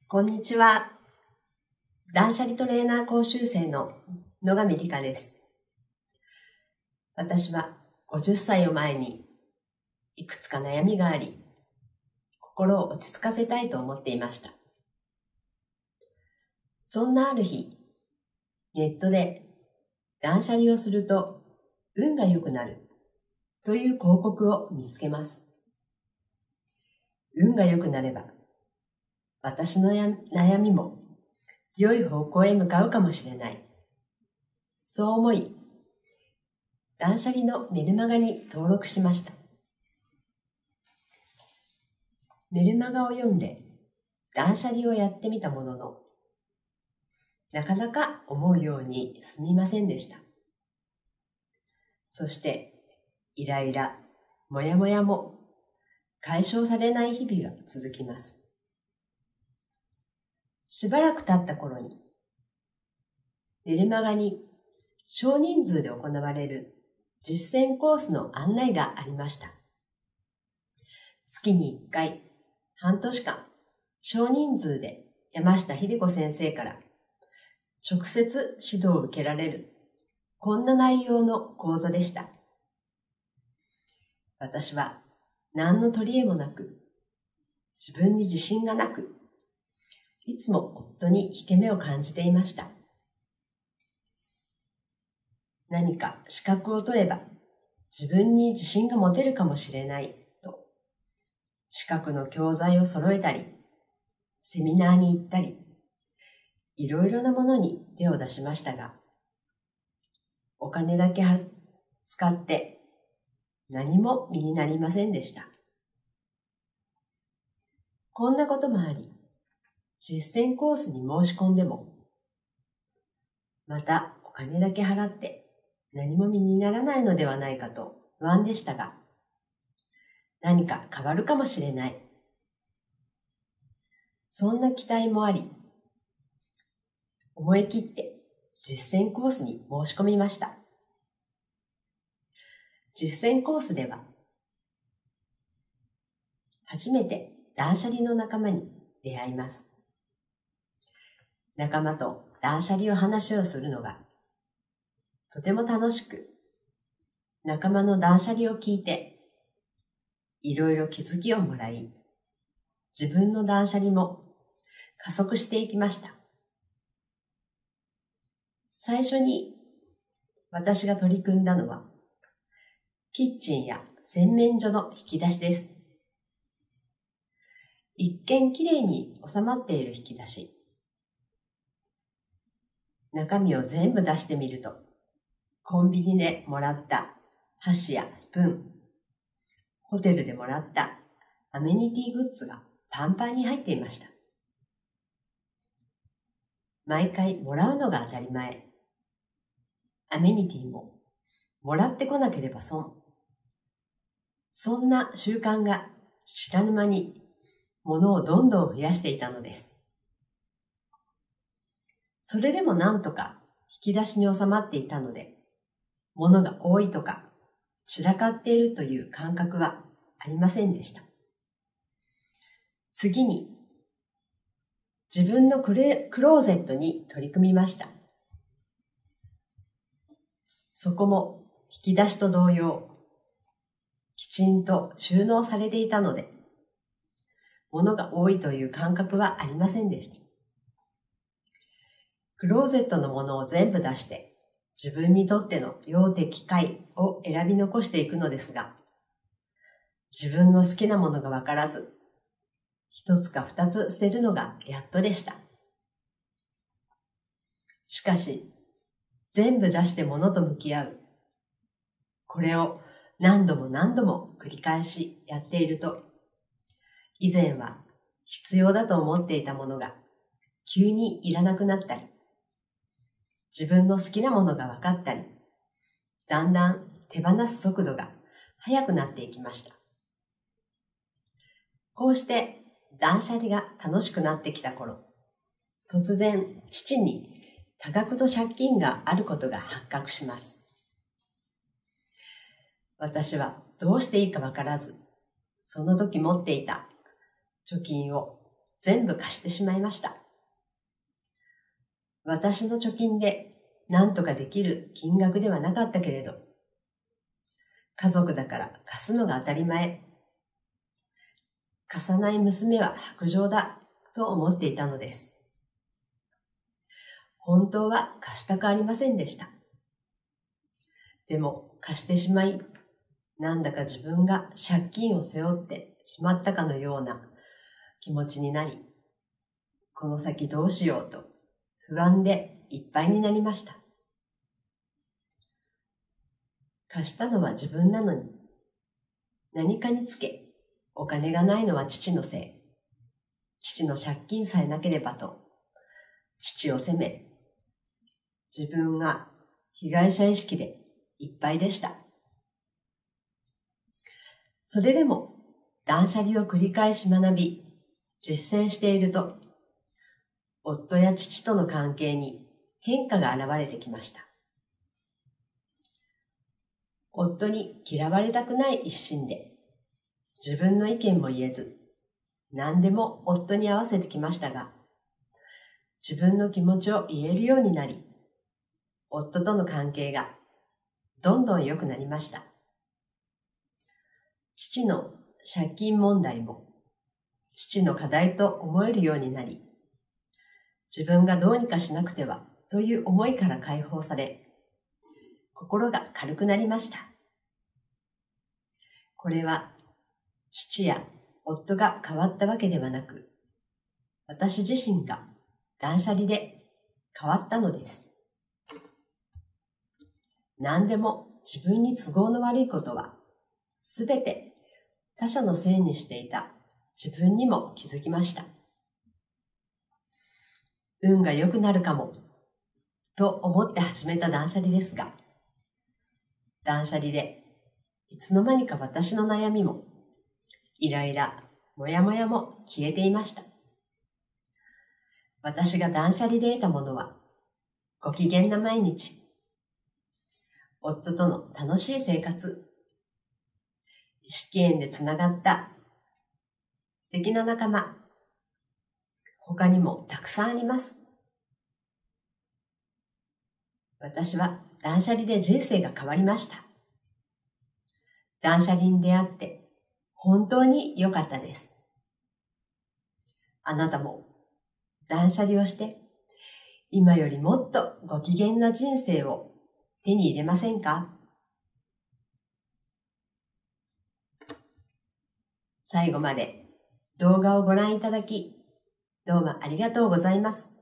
こんにちは。断捨離トレーナー講習生の野上理香です。私は50歳を前にいくつか悩みがあり、心を落ち着かせたいと思っていました。そんなある日、ネットで断捨離をすると運が良くなるという広告を見つけます。運が良くなれば、私の悩みも良い方向へ向かうかもしれない。そう思い、断捨離のメルマガに登録しました。メルマガを読んで断捨離をやってみたものの、なかなか思うように進みませんでした。そして、イライラ、モヤモヤも解消されない日々が続きます。しばらく経った頃に、メルマガに少人数で行われる実践コースの案内がありました。月に1回、半年間、少人数で山下秀子先生から直接指導を受けられる、こんな内容の講座でした。私は何の取り柄もなく、自分に自信がなく、いつも夫に引け目を感じていました。何か資格を取れば自分に自信が持てるかもしれないと、資格の教材を揃えたり、セミナーに行ったり、いろいろなものに手を出しましたが、お金だけ使って何も身になりませんでした。こんなこともあり、実践コースに申し込んでも、またお金だけ払って何も身にならないのではないかと不安でしたが、何か変わるかもしれない。そんな期待もあり、思い切って実践コースに申し込みました。実践コースでは、初めて断捨離の仲間に出会います。仲間と断捨離を話をするのがとても楽しく、仲間の断捨離を聞いて、いろいろ気づきをもらい、自分の断捨離も加速していきました。最初に私が取り組んだのは、キッチンや洗面所の引き出しです。一見きれいに収まっている引き出し。中身を全部出してみると、コンビニでもらった箸やスプーン、ホテルでもらったアメニティグッズがパンパンに入っていました。毎回もらうのが当たり前。アメニティももらってこなければ損。そんな習慣が知らぬ間に物をどんどん増やしていたのです。それでもなんとか引き出しに収まっていたので、物が多いとか散らかっているという感覚はありませんでした。次に、自分のクローゼットに取り組みました。そこも引き出しと同様、きちんと収納されていたので、物が多いという感覚はありませんでした。クローゼットのものを全部出して、自分にとっての用適解を選び残していくのですが、自分の好きなものがわからず、一つか二つ捨てるのがやっとでした。しかし、全部出して物と向き合う。これを何度も何度も繰り返しやっていると、以前は必要だと思っていたものが急にいらなくなったり、自分の好きなものが分かったり、だんだん手放す速度が速くなっていきました。こうして断捨離が楽しくなってきた頃、突然父に多額の借金があることが発覚します。私はどうしていいか分からず、その時持っていた貯金を全部貸してしまいました。私の貯金で何とかできる金額ではなかったけれど、家族だから貸すのが当たり前。貸さない娘は薄情だと思っていたのです。本当は貸したくありませんでした。でも貸してしまい、なんだか自分が借金を背負ってしまったかのような気持ちになり、この先どうしようと不安でいっぱいになりました。貸したのは自分なのに、何かにつけお金がないのは父のせい。父の借金さえなければと、父を責め、自分が被害者意識でいっぱいでした。それでも断捨離を繰り返し学び、実践していると、夫や父との関係に変化が現れてきました。夫に嫌われたくない一心で、自分の意見も言えず、何でも夫に合わせてきましたが、自分の気持ちを言えるようになり、夫との関係がどんどん良くなりました。父の借金問題も父の課題と思えるようになり、自分がどうにかしなくてはという思いから解放され、心が軽くなりました。これは父や夫が変わったわけではなく、私自身が断捨離で変わったのです。何でも自分に都合の悪いことは、すべて他者のせいにしていた自分にも気づきました。運が良くなるかも、と思って始めた断捨離ですが、断捨離でいつの間にか私の悩みも、イライラ、モヤモヤも消えていました。私が断捨離で得たものは、ご機嫌な毎日、夫との楽しい生活、意識縁でつながった素敵な仲間、他にもたくさんあります。私は断捨離で人生が変わりました。断捨離に出会って本当に良かったです。あなたも断捨離をして今よりもっとご機嫌な人生を手に入れませんか？最後まで動画をご覧いただきどうもありがとうございます。